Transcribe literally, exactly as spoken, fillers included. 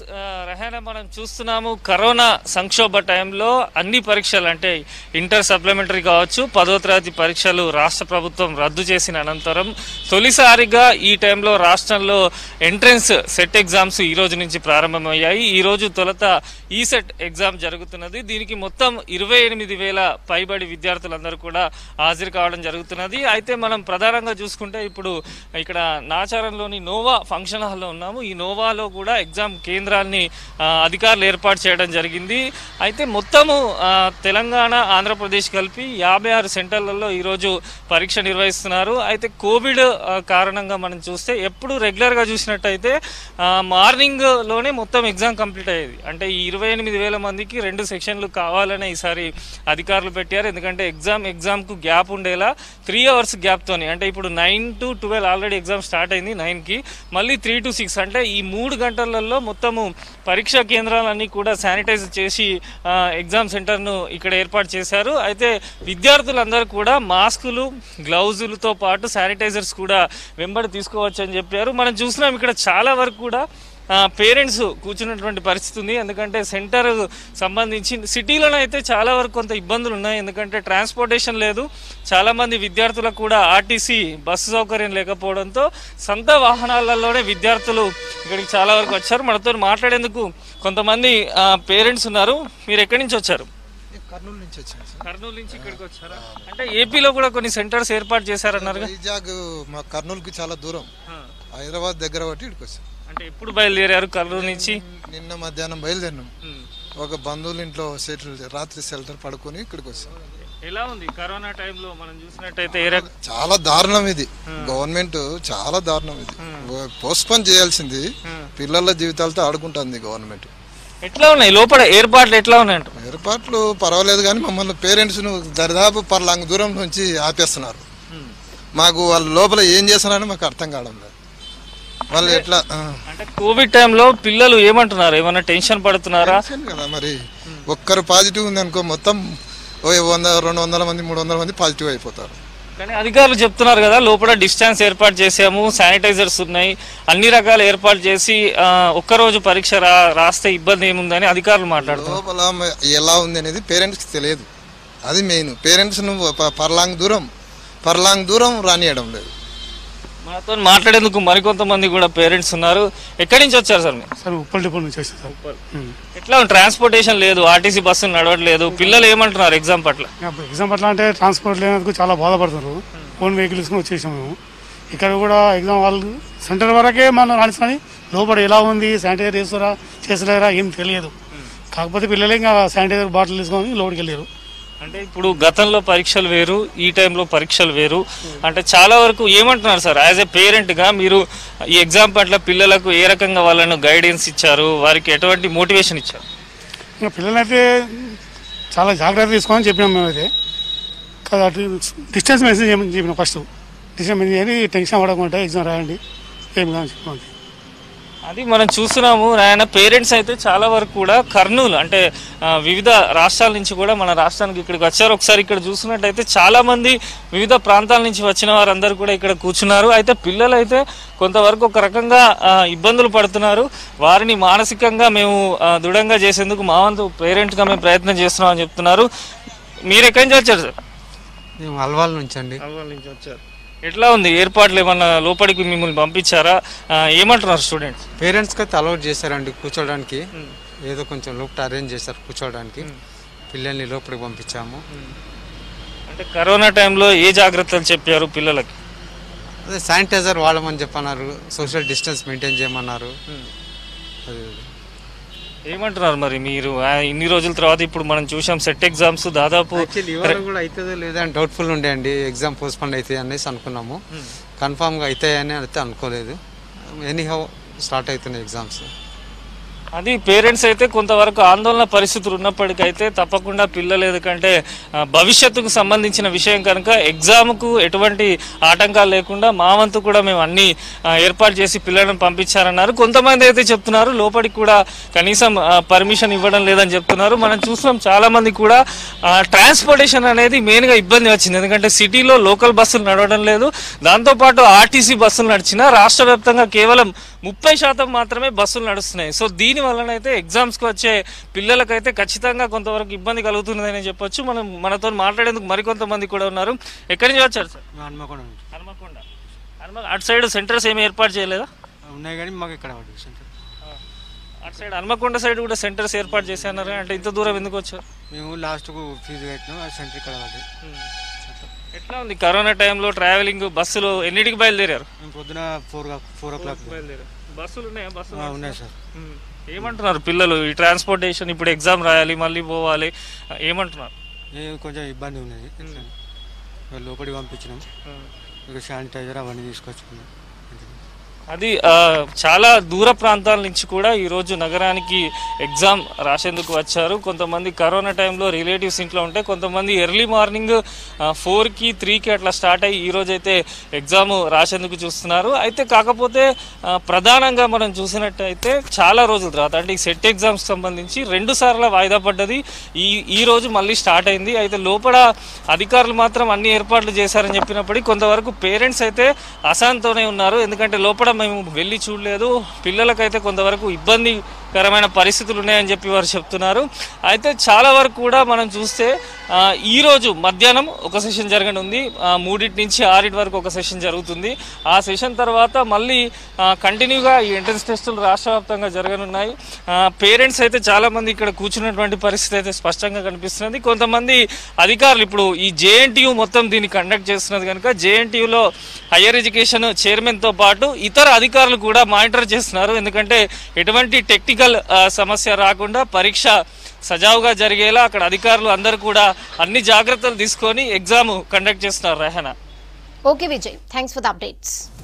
రహానా మనం చూస్తున్నాము కరోనా సంక్షోభ టైంలో అన్ని పరీక్షలు అంటే ఇంటర్ సప్లిమెంటరీ కావచ్చు పదో తరగతి పరీక్షలు రాష్ట్ర ప్రభుత్వం రద్దు చేసిన అనంతరం తొలిసారిగా ఈ టైంలో రాష్ట్రంలో ఎంట్రన్స్ సెట్ ఎగ్జామ్స్ ఈ రోజు నుంచి ప్రారంభమయ్యాయి. ఈ రోజు తొలుత ఈ సెట్ ఎగ్జామ్ జరుగుతున్నది. దీనికి మొత్తం ఇరవై ఎనిమిది వేల పైబడి విద్యార్థులందరూ కూడా హాజరు కావడం జరుగుతున్నది. అయితే మనం ప్రధానంగా చూసుకుంటే ఇప్పుడు ఇక్కడ నాచారంలోని నోవా ఫంక్షన్ హాల్లో ఉన్నాము. ఈ నోవాలో కూడా ఎగ్జామ్ కేంద్రాన్ని అధికారులు ఏర్పాటు చేయడం జరిగింది. అయితే మొత్తము తెలంగాణ ఆంధ్రప్రదేశ్ కలిపి యాభై ఆరు సెంటర్లలో ఈరోజు పరీక్ష నిర్వహిస్తున్నారు. అయితే కోవిడ్ కారణంగా మనం చూస్తే ఎప్పుడు రెగ్యులర్గా చూసినట్టయితే మార్నింగ్ లోనే మొత్తం ఎగ్జామ్ కంప్లీట్ అయ్యేది. అంటే ఈ ఇరవై ఎనిమిది వేల మందికి రెండు సెక్షన్లు కావాలని ఈసారి అధికారులు పెట్టారు. ఎందుకంటే ఎగ్జామ్ ఎగ్జామ్ కు గ్యాప్ ఉండేలా త్రీ అవర్స్ గ్యాప్ తోని అంటే ఇప్పుడు nine to twelve already exam start అయింది నైన్ కి మళ్ళీ త్రీ టు సిక్స్ అంటే ఈ మూడు గంటలలో మొత్తము పరీక్షా కేంద్రాలన్నీ కూడా శానిటైజ్ చేసి ఎగ్జామ్ సెంటర్ను ఇక్కడ ఏర్పాటు చేశారు. అయితే విద్యార్థులందరూ కూడా మాస్కులు గ్లౌజులతో పాటు శానిటైజర్స్ కూడా వెంబడి తీసుకోవచ్చు అని చెప్పారు. మనం చూసినాం ఇక్కడ చాలా వరకు కూడా పేరెంట్స్ కూర్చున్నటువంటి పరిస్థితి ఉంది. ఎందుకంటే సెంటర్ సంబంధించి సిటీలోనే అయితే చాలా వరకు కొంత ఇబ్బందులు ఉన్నాయి. ఎందుకంటే ట్రాన్స్పోర్టేషన్ లేదు. చాలా మంది విద్యార్థులకు కూడా ఆర్టీసీ బస్సు సౌకర్యం లేకపోవడంతో సొంత వాహనాలలోనే విద్యార్థులు ఇక్కడికి చాలా వరకు వచ్చారు. మనతో మాట్లాడేందుకు కొంతమంది పేరెంట్స్ ఉన్నారు. మీరు ఎక్కడి నుంచి వచ్చారు? కర్నూలు నుంచి వచ్చాను. కర్నూలు నుంచి ఇక్కడికి వచ్చారా? అంటే ఏపీలో కూడా కొన్ని సెంటర్స్ ఏర్పాటు చేశారన్నారు. వైజాగ్ మా కర్నూలుకి చాలా దూరం, హైదరాబాద్ దగ్గర బట్టి ఇక్కడికి వచ్చాను. అంటే ఎప్పుడు బయలుదేరారు కర్నూలు నుంచి? నిన్న మధ్యాహ్నం బయలుదేరినాం. ఒక బంధువుల ఇంట్లో సెటిల్ రాత్రి షెల్టర్ పడుకొని ఇక్కడికి వచ్చాం. ఎలా ఉంది కరోనా టైంలో మనం చూసినట్టయితే? చాలా దారుణం ఇది. గవర్నమెంట్ చాలా దారుణం ఇది. పోస్ట్ పోన్ చేయాల్సింది. పిల్లల జీవితాలతో ఆడుకుంటుంది గవర్నమెంట్. ఎట్లా ఉన్నాయి లోపల ఏర్పాట్లు? ఎట్లా ఉన్నాయంట? ఏర్పాట్లు పర్వాలేదు కానీ మమ్మల్ని పేరెంట్స్ ను దరిదాపు పర్లాంగ్ దూరం నుంచి ఆపేస్తున్నారు. మాకు వాళ్ళు లోపల ఏం చేస్తున్నారని మాకు అర్థం కావడం లేదు. వాళ్ళు ఎట్లా అంటే కోవిడ్ టైంలో పిల్లలు ఏమంటున్నారు? ఏమన్నా టెన్షన్ పడుతున్నారా? కదా మరి ఒక్కరు పాజిటివ్ ఉంది అనుకో మొత్తం వంద రెండు వందల మంది మూడు వందల మంది పాజిటివ్ అయిపోతారు. కానీ అధికారులు చెప్తున్నారు కదా లోపల డిస్టెన్స్ ఏర్పాటు చేసాము, శానిటైజర్స్ ఉన్నాయి, అన్ని రకాల ఏర్పాటు చేసి ఒక్కరోజు పరీక్ష రా రాస్తే ఇబ్బంది ఏముందని అధికారులు మాట్లాడుతున్నారు. లోపల ఎలా ఉంది అనేది పేరెంట్స్కి తెలియదు. అది మెయిన్. పేరెంట్స్ ను పర్లాంగ్ దూరం పర్లాంగ్ దూరం రానియడం లేదు. మనతో మాట్లాడేందుకు మరికొంతమంది కూడా పేరెంట్స్ ఉన్నారు. ఎక్కడి నుంచి వచ్చారు సార్? సార్ ఉప్పల్ డిపో నుంచి వచ్చారు సార్. ఎట్లా ట్రాన్స్పోర్టేషన్ లేదు, ఆర్టీసీ బస్సులు నడవట్లేదు, పిల్లలు ఏమంటున్నారు ఎగ్జామ్ పట్ల? ఎగ్జామ్ పట్ల అంటే ట్రాన్స్పోర్ట్ లేనందుకు చాలా బాధపడుతున్నారు. ఓన్ వెహికల్స్ వచ్చేసాము మేము. ఇక్కడ కూడా ఎగ్జామ్ వాళ్ళు సెంటర్ వరకే మనం రాణిస్తాని లోపల ఎలా ఉంది, శానిటైజర్ చేస్తారా చేస్తలేరా ఏం తెలియదు. కాకపోతే పిల్లలే ఇంకా శానిటైజర్ బాటిల్ తీసుకొని లోపలికి వెళ్ళారు. అంటే ఇప్పుడు గతంలో పరీక్షలు వేరు, ఈ టైంలో పరీక్షలు వేరు. అంటే చాలా వరకు ఏమంటున్నారు సార్ యాజ్ ఏ పేరెంట్గా మీరు ఈ ఎగ్జామ్ పట్ల పిల్లలకు ఏ రకంగా వాళ్ళను గైడెన్స్ ఇచ్చారు, వారికి ఎటువంటి మోటివేషన్ ఇచ్చారు? ఇంకా పిల్లలైతే చాలా జాగ్రత్త తీసుకోమని చెప్పినాం మేమైతే. కదా డిస్టెన్స్ మెసేజ్ చేయమని చెప్పినాం. ఫస్ట్ డిస్టెన్స్ మెసేజ్ చేయండి, టెన్షన్ పడకుండా ఎగ్జామ్ రాయండి ఏం కాదని చెప్పినాం. అది మనం చూస్తున్నాము. ఆయన పేరెంట్స్ అయితే చాలా వరకు కూడా కర్నూలు అంటే వివిధ రాష్ట్రాల నుంచి కూడా మన రాష్ట్రానికి ఇక్కడికి వచ్చారు. ఒకసారి ఇక్కడ చూసినట్టయితే చాలా మంది వివిధ ప్రాంతాల నుంచి వచ్చిన వారందరూ కూడా ఇక్కడ కూర్చున్నారు. అయితే పిల్లలు అయితే కొంతవరకు ఒక రకంగా ఇబ్బందులు పడుతున్నారు. వారిని మానసికంగా మేము దృఢంగా చేసేందుకు మా వంతు పేరెంట్గా మేము ప్రయత్నం చేస్తున్నాం అని చెప్తున్నారు. మీరు ఎక్కడి నుంచి వచ్చారు సార్? మేము అల్వాల్ నుంచి అండి. అల్వాల్ నుంచి వచ్చారు. ఎట్లా ఉంది ఏర్పాట్లు? ఏమన్నా లోపలికి మిమ్మల్ని పంపించారా? ఏమంటున్నారు స్టూడెంట్స్? పేరెంట్స్కి అయితే అలౌట్ చేశారండి కూర్చోడానికి. ఏదో కొంచెం లోపల అరేంజ్ చేశారు కూర్చోడానికి. పిల్లల్ని లోపలికి పంపించాము. అంటే కరోనా టైంలో ఏ జాగ్రత్తలు చెప్పారు పిల్లలకి? అదే శానిటైజర్ వాడమని చెప్పన్నారు, సోషల్ డిస్టెన్స్ మెయింటైన్ చేయమన్నారు. అదే ఏమంటున్నారు మరి మీరు ఇన్ని రోజుల తర్వాత? ఇప్పుడు మనం చూసాం సెట్ ఎగ్జామ్స్ దాదాపు ఇవాళ కూడా అవుతుందో లేదా అని డౌట్ఫుల్ ఉండే అండి. ఎగ్జామ్ పోస్ట్పోన్ అవుతాయి అనేసి అనుకున్నాము. కన్ఫామ్గా అవుతాయని అయితే అనుకోలేదు. ఎనీహౌ స్టార్ట్ అవుతున్నాయి ఎగ్జామ్స్. అది పేరెంట్స్ అయితే కొంతవరకు ఆందోళన పరిస్థితులు ఉన్నప్పటికైతే తప్పకుండా పిల్లలు ఎందుకంటే భవిష్యత్తుకు సంబంధించిన విషయం కనుక ఎగ్జామ్కు ఎటువంటి ఆటంకాలు లేకుండా మా వంతు కూడా మేము అన్ని ఏర్పాటు చేసి పిల్లలను పంపించారన్నారు. కొంతమంది అయితే చెప్తున్నారు లోపలికి కూడా కనీసం పర్మిషన్ ఇవ్వడం లేదని చెప్తున్నారు. మనం చూస్తున్నాం చాలా మంది కూడా ట్రాన్స్పోర్టేషన్ అనేది మెయిన్గా ఇబ్బంది వచ్చింది. ఎందుకంటే సిటీలో లోకల్ బస్సులు నడవడం లేదు. దాంతోపాటు ఆర్టీసీ బస్సులు నడిచినా రాష్ట్ర వ్యాప్తంగా కేవలం ముప్పై శాతం మాత్రమే బస్సులు నడుస్తున్నాయి. సో దీని వలనైతే ఎగ్జామ్స్కి వచ్చే పిల్లలకైతే ఖచ్చితంగా కొంతవరకు ఇబ్బంది కలుగుతున్నదని చెప్పొచ్చు. మనం మనతో మాట్లాడేందుకు మరికొంతమంది కూడా ఉన్నారు. ఎక్కడి నుంచి వచ్చారు సార్? హన్మకొండ హన్మకొండ. హన్మ అటు సైడ్ సెంటర్స్ ఏమి ఏర్పాటు చేయలేదా? ఉన్నాయి కానీ మాకు ఇక్కడ పడ్డది సెంటర్. అటు సైడ్ హన్మకొండ సైడ్ కూడా సెంటర్స్ ఏర్పాటు చేశారు అంటే ఇంత దూరం ఎందుకు వచ్చారు? మేము లాస్ట్కు ఫీజు కట్టినాం, ఆ సెంటర్ ఇక్కడ పడ్డది. ఎట్లా ఉంది కరోనా టైంలో ట్రావెలింగ్? బస్సులు ఎన్నిటికి బయలుదేరారు? మేము పొద్దున ఫోర్ ఫోర్ ఓ క్లాక్ బయలుదేరారు. బస్సులు ఉన్నాయా? బస్సులు ఉన్నాయి సార్. ఏమంటున్నారు పిల్లలు? ఈ ట్రాన్స్పోర్టేషన్ ఇప్పుడు ఎగ్జామ్ రాయాలి, మళ్ళీ పోవాలి, ఏమంటున్నారు? ఏ కొంచెం ఇబ్బంది ఉన్నది. లోపలికి పంపించినాం, ఇక శానిటైజర్ అవన్నీ తీసుకొచ్చుకున్నాం. అది చాలా దూర ప్రాంతాల నుంచి కూడా ఈరోజు నగరానికి ఎగ్జామ్ రాసేందుకు వచ్చారు. కొంతమంది కరోనా టైంలో రిలేటివ్స్ ఇంట్లో ఉంటే, కొంతమంది ఎర్లీ మార్నింగ్ ఫోర్కి త్రీకి అట్లా స్టార్ట్ అయ్యి ఈరోజు అయితే ఎగ్జామ్ రాసేందుకు చూస్తున్నారు. అయితే కాకపోతే ప్రధానంగా మనం చూసినట్టయితే చాలా రోజుల తర్వాత అంటే ఈ సెట్ ఎగ్జామ్స్ సంబంధించి రెండు సార్లు వాయిదా పడ్డది. ఈ ఈ రోజు మళ్ళీ స్టార్ట్ అయింది. అయితే లోపల అధికారులు మాత్రం అన్ని ఏర్పాట్లు చేశారని చెప్పినప్పటికీ కొంతవరకు పేరెంట్స్ అయితే అశాంతోనే ఉన్నారు. ఎందుకంటే లోపల మేము వెళ్ళి చూడలేదు, పిల్లలకైతే కొంతవరకు ఇబ్బందికరమైన పరిస్థితులు ఉన్నాయని చెప్పి వారు చెప్తున్నారు. అయితే చాలా వరకు కూడా మనం చూస్తే ఈరోజు మధ్యాహ్నం ఒక సెషన్ జరగనుంది, మూడింటి నుంచి ఆరింటి వరకు ఒక సెషన్ జరుగుతుంది. ఆ సెషన్ తర్వాత మళ్ళీ కంటిన్యూగా ఈ ఎంట్రన్స్ టెస్టులు రాష్ట్ర వ్యాప్తంగా జరగనున్నాయి. పేరెంట్స్ అయితే చాలామంది ఇక్కడ కూర్చున్నటువంటి పరిస్థితి అయితే స్పష్టంగా కనిపిస్తున్నది. కొంతమంది అధికారులు ఇప్పుడు ఈ జేఎన్టీయూ మొత్తం దీన్ని కండక్ట్ చేస్తున్నది కనుక జేఎన్టీయూలో హయ్యర్ ఎడ్యుకేషన్ చైర్మన్తో పాటు ఇతర అధికారులు కూడా మానిటర్ చేస్తున్నారు. ఎందుకంటే ఎటువంటి టెక్నికల్ సమస్య రాకుండా పరీక్ష సజావుగా జరిగేలా అక్కడ అధికారులు అందరూ కూడా అన్ని జాగ్రత్తలు తీసుకొని ఎగ్జామ్ కండక్ట్ చేస్తున్నారు. Rehana. Okay Vijay, thanks for the updates.